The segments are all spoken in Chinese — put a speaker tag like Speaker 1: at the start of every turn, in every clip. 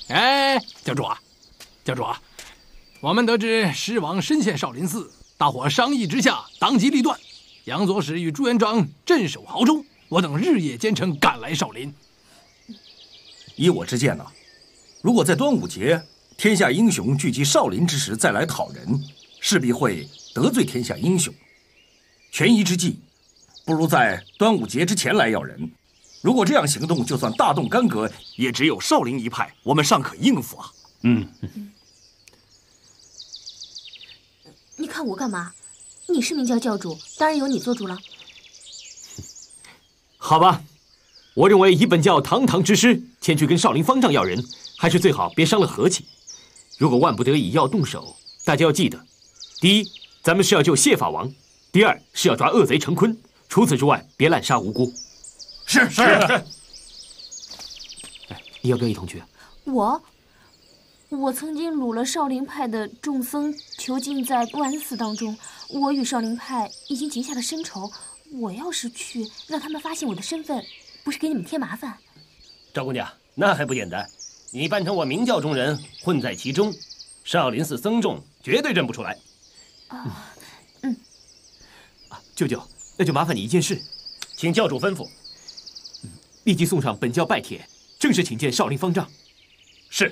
Speaker 1: 哎，教主啊，我们得知狮王身陷少林寺，大伙商议之下，当机立断，杨左使与朱元璋镇守濠州，我等日夜兼程赶来少林。
Speaker 2: 依我之见如果在端午节天下英雄聚集少林之时再来讨人，势必会得罪天下英雄。权宜之计，不如在端午节之前来要人。如果这样行动，就算大动干戈，也只有少林一派，我们尚可应付啊。
Speaker 3: 你看我干嘛？你是明教教主，当然由你做主了。
Speaker 4: 好吧，我认为以本教堂堂之师前去跟少林方丈要人，还是最好别伤了和气。如果万不得已要动手，大家要记得，第一，咱们是要救谢法王；第二，是要抓恶贼陈坤。除此之外，别滥杀无辜。
Speaker 2: 是。
Speaker 4: 哎，你要不要一同去？
Speaker 3: 我曾经掳了少林派的众僧囚禁在万安寺当中，我与少林派已经结下了深仇。我要是去，让他们发现我的身份，不是给你们添麻烦？
Speaker 5: 赵姑娘，那还不简单？你扮成我明教中人，混在其中，少林寺僧众绝对认不出来。
Speaker 4: 舅舅，那就麻烦你一件事，
Speaker 5: 请教主吩咐。
Speaker 4: 立即送上本教拜帖，正式请见少林方丈。
Speaker 5: 是。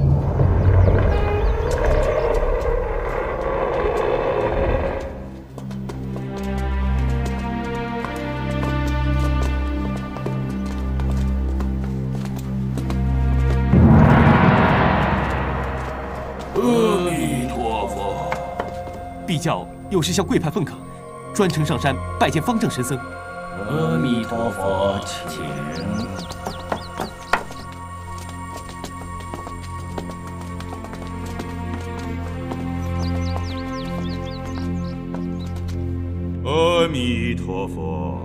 Speaker 2: 阿弥陀佛。
Speaker 4: 敝教有事向贵派奉恳，专程上山拜见方丈神僧。
Speaker 2: 阿弥陀佛，请。
Speaker 6: 阿弥陀佛。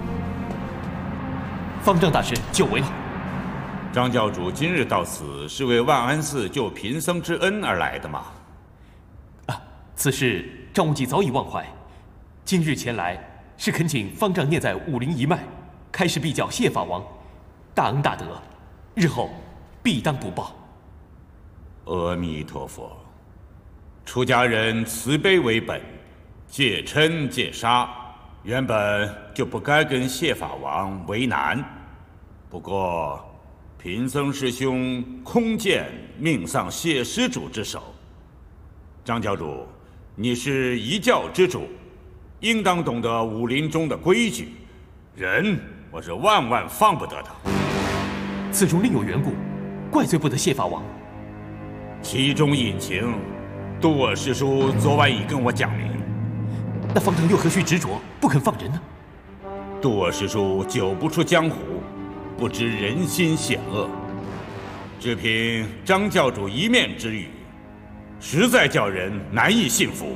Speaker 4: 方丈大师久违了。
Speaker 6: 张教主今日到此，是为万安寺救贫僧之恩而来的吗？
Speaker 4: 此事张无忌早已忘怀，今日前来是恳请方丈念在武林一脉，开示敝教谢法王，大恩大德，日后必当不报。
Speaker 6: 阿弥陀佛。出家人慈悲为本，戒嗔戒杀，原本就不该跟谢法王为难。不过贫僧师兄空见命丧谢施主之手。张教主，你是一教之主，应当懂得武林中的规矩，人我是万万放不得的。
Speaker 4: 此中另有缘故，怪罪不得谢法王。
Speaker 6: 其中隐情，度我师叔昨晚已跟我讲明。
Speaker 4: 那方丈又何须执着不肯放人呢？
Speaker 6: 度我师叔久不出江湖，不知人心险恶，只凭张教主一面之语，实在叫人难以信服。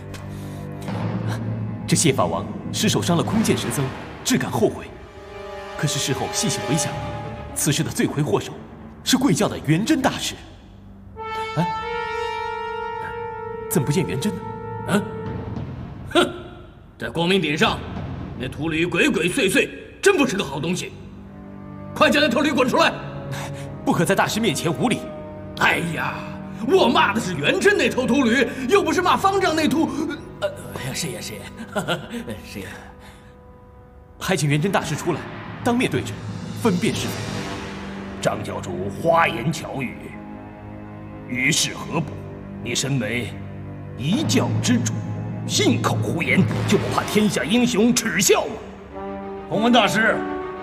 Speaker 4: 这谢法王失手伤了空剑神僧，只感后悔。可是事后细细回想，此事的罪魁祸首是贵教的元真大师。怎么不见元真呢？
Speaker 7: 哼，在光明顶上，那秃驴鬼鬼祟祟，真不是个好东西。快叫那秃驴滚出来！
Speaker 4: 不可在大师面前无礼。
Speaker 7: 哎呀，我骂的是元真那头秃驴，又不是骂方丈那秃。是呀，是呀。
Speaker 4: 还请元真大师出来，当面对质，分辨是非。
Speaker 8: 张教主花言巧语，于事何补？你身为一教之主，信口胡言，就不怕天下英雄耻笑吗？
Speaker 2: 洪文大师，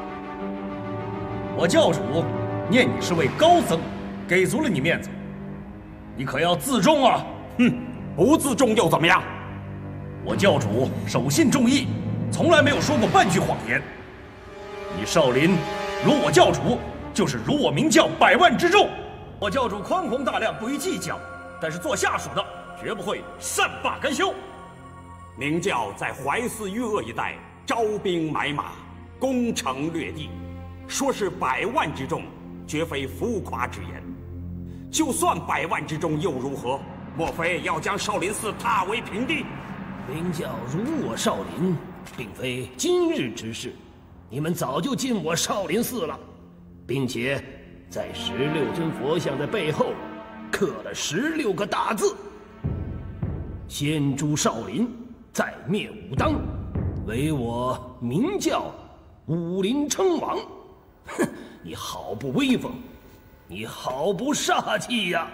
Speaker 2: 我教主念你是位高僧，给足了你面子，你可要自重啊！
Speaker 8: 哼，不自重又怎么样？
Speaker 2: 我教主守信重义，从来没有说过半句谎言。你少林如我教主，就是如我明教100万之众。我教主宽宏大量，不予计较，但是做下属的绝不会善罢甘休。
Speaker 8: 明教在淮泗豫鄂一带招兵买马，攻城略地，说是100万之众，绝非浮夸之言。就算100万之众又如何？莫非要将少林寺踏为平地？
Speaker 7: 明教辱我少林，并非今日之事，你们早就进我少林寺了，并且
Speaker 5: 在16尊佛像的背后刻了16个大字：先诛少林，再灭武当，唯我明教武林称王。哼，你好不威风，你好不煞气呀！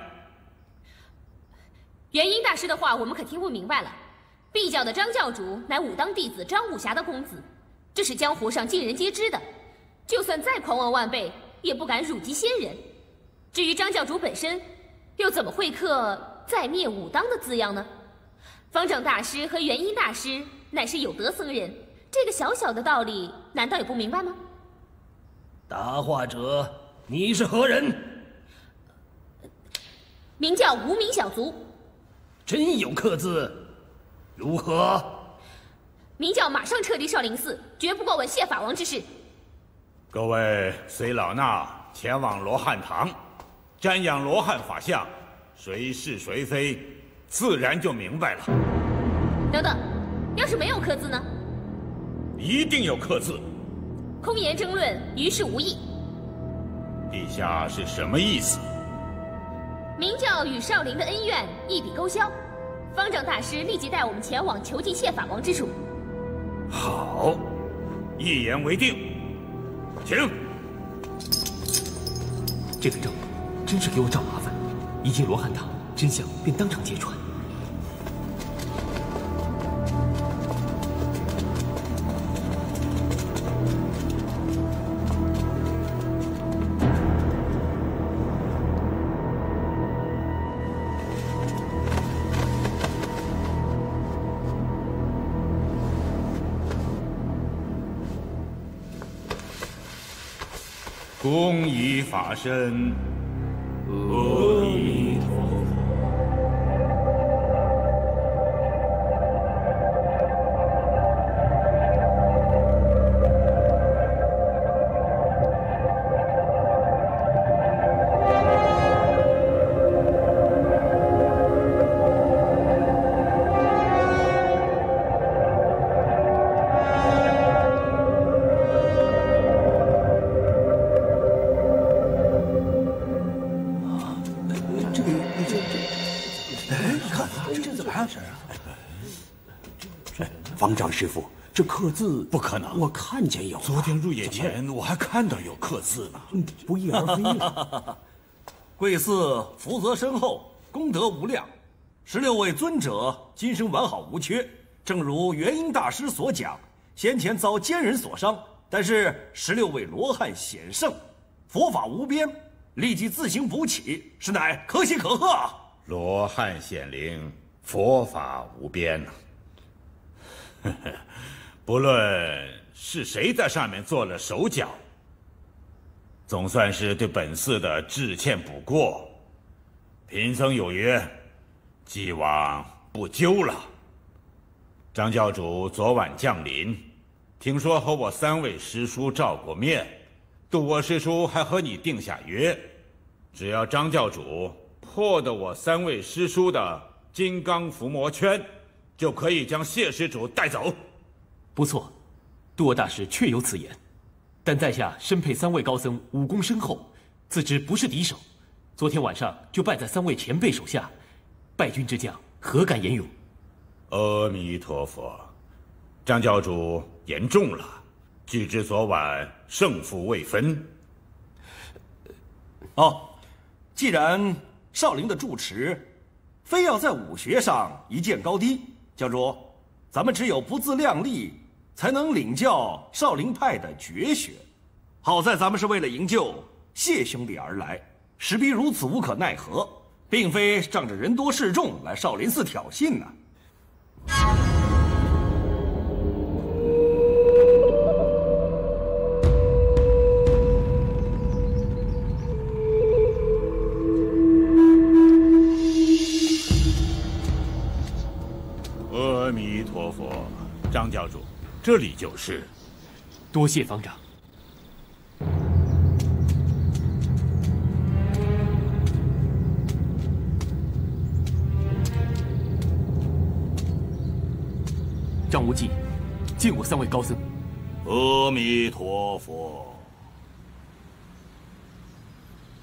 Speaker 3: 元婴大师的话我们可听不明白了。毕教的张教主乃武当弟子张武侠的公子，这是江湖上尽人皆知的。就算再狂妄万倍，也不敢辱及先人。至于张教主本身，又怎么会刻“再灭武当”的字样呢？方丈大师和元婴大师乃是有德僧人，这个小小的道理，难道也不明白吗？
Speaker 5: 答话者，你是何人？
Speaker 3: 名叫无名小卒。
Speaker 5: 真有刻字？如何？
Speaker 3: 名叫马上撤离少林寺，绝不过问谢法王之事。
Speaker 6: 各位随老衲前往罗汉堂，瞻仰罗汉法相，谁是谁非，自然就明白了。
Speaker 3: 等等，要是没有刻字呢？
Speaker 6: 一定有刻字。
Speaker 3: 空言争论，于事无益。
Speaker 6: 陛下是什么意思？
Speaker 3: 明教与少林的恩怨一笔勾销，方丈大师立即带我们前往囚禁谢法王之术。
Speaker 6: 好，一言为定。请。
Speaker 4: 这个郑真是给我找麻烦，一进罗汉堂，真相便当场揭穿。
Speaker 6: 恭依法身，阿弥陀佛。
Speaker 8: 方丈师傅，这刻字
Speaker 6: 不可能，
Speaker 8: 我看见有。
Speaker 6: 昨天入夜前我还看到有刻字呢。
Speaker 8: 不翼而飞了。
Speaker 2: 贵寺福泽深厚，功德无量，16位尊者今生完好无缺。正如元婴大师所讲，先前遭奸人所伤，但是16位罗汉显圣，佛法无边，立即自行补起，实乃可喜可贺啊！
Speaker 6: 罗汉显灵，佛法无边呐。不论是谁在上面做了手脚，总算是对本寺的致歉不过。贫僧有约，既往不究了。张教主昨晚降临，听说和我3位师叔照过面，度我师叔还和你定下约，只要张教主破得我3位师叔的金刚伏魔圈，就可以将谢施主带走。
Speaker 4: 不错，度我大师确有此言，但在下身配3位高僧，武功深厚，自知不是敌手。昨天晚上就败在3位前辈手下，败军之将何敢言勇？
Speaker 6: 阿弥陀佛，张教主言重了。据知昨晚胜负未分。
Speaker 2: 既然少林的住持非要在武学上一鉴高低，教主，咱们只有不自量力，才能领教少林派的绝学。好在咱们是为了营救谢兄弟而来，实逼如此无可奈何，并非仗着人多势众来少林寺挑衅呢。
Speaker 6: 阿弥陀佛，张教主，这里就是。
Speaker 4: 多谢方丈。张无忌，敬我3位高僧。
Speaker 2: 阿弥陀佛。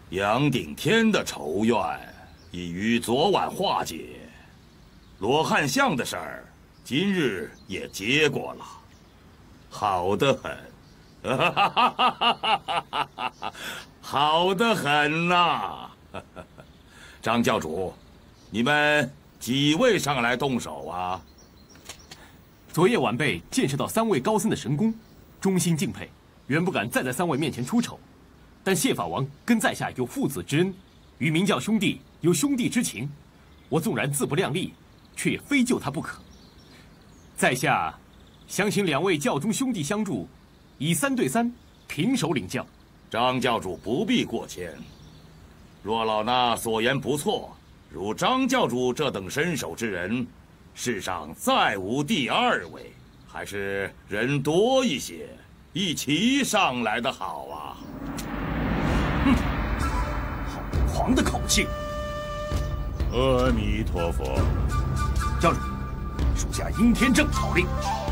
Speaker 2: 杨顶天的仇怨已于昨晚化解，罗汉像的事儿今日也结果了，好得很，好得很呐！张教主，你们几位上来动手啊？
Speaker 4: 昨夜晚辈见识到3位高僧的神功，衷心敬佩，原不敢再在3位面前出丑。但谢法王跟在下有父子之恩，与明教兄弟有兄弟之情，我纵然自不量力，却也非救他不可。在下想请2位教中兄弟相助，以3对3平手领教。
Speaker 2: 张教主不必过谦，若老衲所言不错，如张教主这等身手之人，世上再无第2位，还是人多一些，一齐上来的好啊！ 哼，好狂的口气！
Speaker 6: 阿弥陀佛，
Speaker 2: 教主，属下殷天正号令。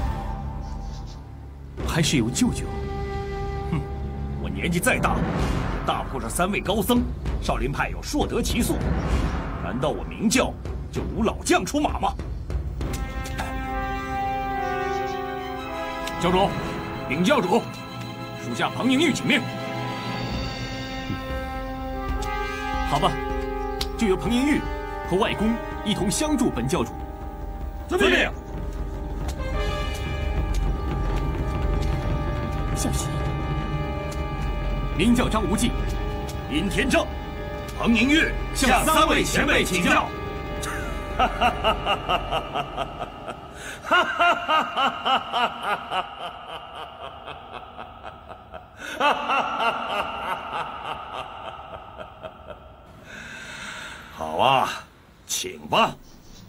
Speaker 4: 还是有舅舅。
Speaker 2: 哼，我年纪再大，大不过这3位高僧，少林派有硕得其素，难道我明教就无老将出马吗？教主，禀教主，属下彭宁玉请命。
Speaker 4: 好吧，就由彭宁玉和外公一同相助本教主。
Speaker 2: 遵命。
Speaker 3: 小心！
Speaker 4: 明教张无忌、
Speaker 2: 殷天正、彭宁玉向3位前辈请教。哈哈哈哈哈哈！哈哈！好啊，请吧。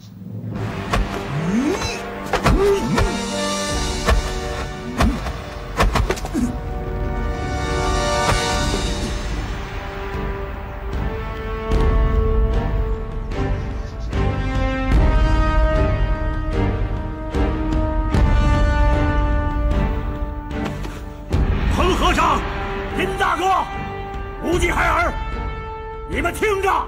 Speaker 8: 彭和尚、林大哥、无忌孩儿，你们听着！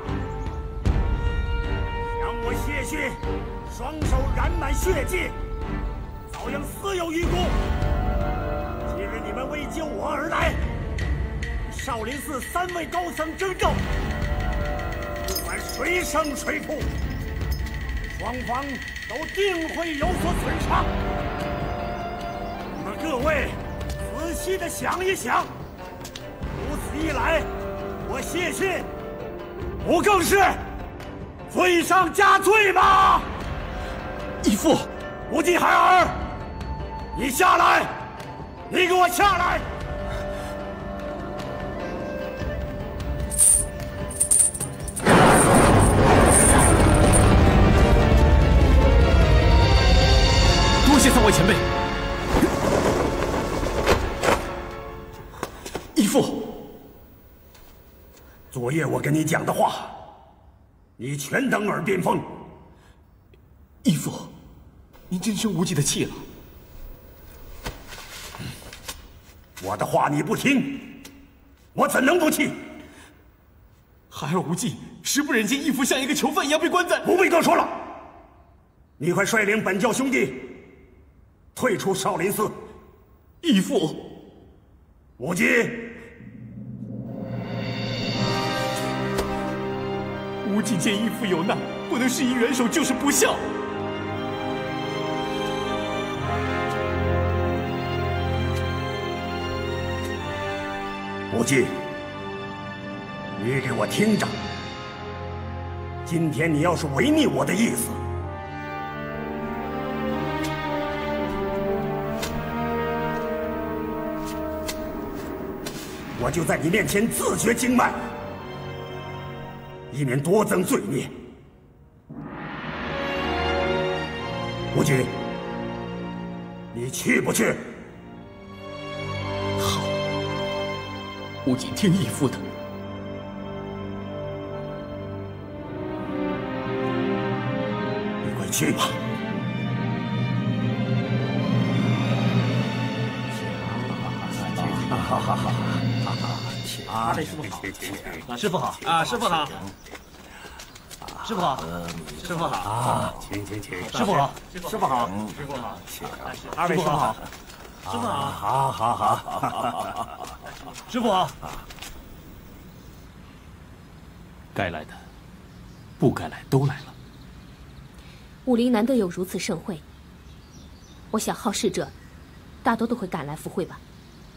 Speaker 8: 向我谢逊，双手染满血迹，早应死有余辜。今日你们为救我而来，与少林寺3位高僧争斗，不管谁胜谁负，双方都定会有所损伤。你们各位仔细的想一想，如此一来，我谢逊不更是罪上加罪吗？
Speaker 4: 义父，
Speaker 8: 无忌孩儿，你下来！你给我下来！
Speaker 4: 多谢3位前辈。义父，
Speaker 8: 昨夜我跟你讲的话，你全当耳边风。
Speaker 4: 义父，您真生无忌的气了。
Speaker 8: 我的话你不听，我怎能不气？
Speaker 4: 孩儿无忌实不忍见义父像一个囚犯一样被关在……
Speaker 8: 不必多说了，你快率领本教兄弟退出少林寺。
Speaker 4: 义父，
Speaker 8: 无忌，
Speaker 4: 无忌见义父有难，不能施以援手，就是不孝。
Speaker 8: 无忌，你给我听着，今天你要是违逆我的意思，我就在你面前自绝经脉，以免多增罪孽。无忌，你去不去？
Speaker 4: 好，无忌听义父的。
Speaker 8: 你快去吧。哈哈哈哈哈！天
Speaker 5: 二位师傅好，师傅好啊，师傅好，师傅好，师傅好啊，请，师傅好，师傅好，师傅好，二位师傅好，师傅好，好，师傅好。
Speaker 4: 该来的，不该来都来了。
Speaker 3: 武林难得有如此盛会，我想好事者大多都会赶来赴会吧。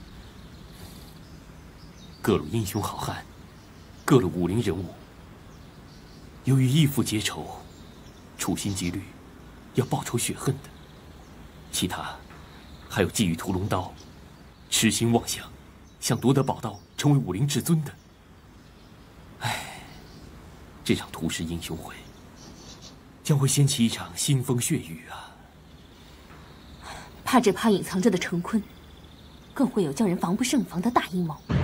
Speaker 4: 各路英雄好汉，各路武林人物，由于义父结仇，处心积虑要报仇雪恨的；其他还有觊觎屠龙刀，痴心妄想想夺得宝刀，成为武林至尊的。唉，这场屠师英雄会将会掀起一场腥风血雨啊！
Speaker 3: 怕只怕隐藏着的成坤，更会有叫人防不胜防的大阴谋。